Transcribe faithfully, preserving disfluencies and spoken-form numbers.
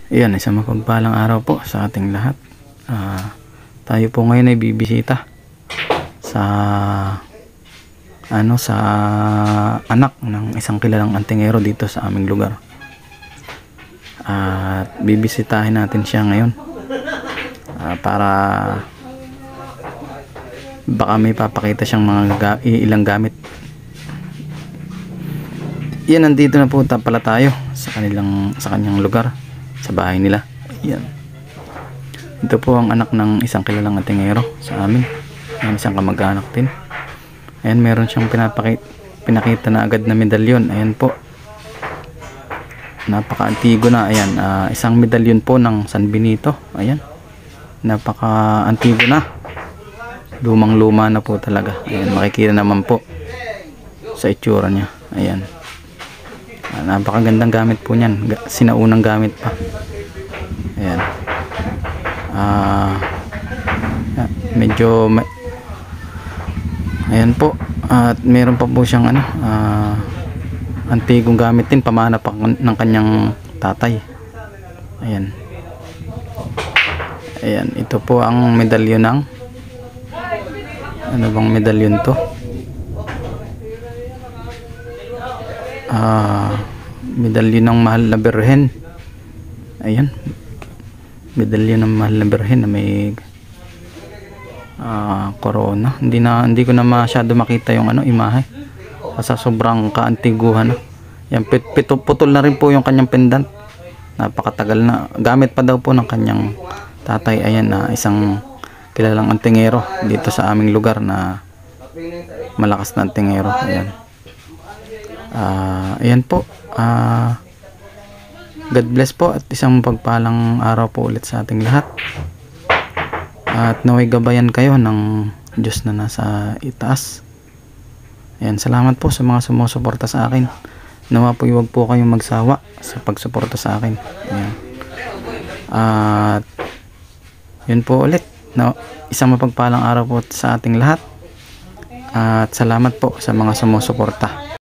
Ayan, isang mapagpalang araw po sa ating lahat. Uh, tayo po ngayon ay bibisita sa ano sa anak ng isang kilalang antingero dito sa aming lugar. At uh, bibisitahin natin siya ngayon uh, para baka may papakita siyang mga ga ilang gamit. Yan, nandito na po pala tayo sa kanilang sa kanyang lugar, sa bahay nila. Yan. Ito po ang anak ng isang kilalang antingero sa amin. Yan, isang kamag-anak din. Ayan, meron siyang pinapakita, pinakita na agad na medalyon. Ayan po. Napaka-antigo na. Ayan, uh, isang medalyon po ng San Benito. Ayan. Napaka-antigo na. Lumang-luma na po talaga. Ayan, makikita naman po sa itsura niya. Ayan. Uh, napakagandang gamit po niyan. Sinaunang gamit pa. Ayan. Uh, medyo may, ayan po. At uh, meron pa po siyang ano, uh, antigong gamit din, pamana pa ng kanyang tatay. Ayan. Ayan, ito po ang medalyon ng ano bang medalyon to? Uh, medalyon ng Mahal na Birhen. Ayan, medalyon ng Mahal na Birhen na may uh, corona. Hindi na hindi ko na masyado makita yung ano imahe sa sobrang kaantiguhan. Yan, pit, pit, putol na rin po yung kanyang pendant. Napakatagal na. Gamit pa daw po ng kanyang tatay. Ayan, na uh, isang kilalang antingero dito sa aming lugar na malakas na antingero. Ayan. Uh, ayan po. Uh, God bless po at isang pagpalang araw po ulit sa ating lahat. At naway gabayan kayo ng Diyos na nasa itaas. Ayan, salamat po sa mga sumusuporta sa akin. Nawa po huwag po kayong magsawa sa pagsuporta sa akin. Ayan. At yun po ulit. No, isang mapagpalang araw po sa ating lahat. At salamat po sa mga sumusuporta.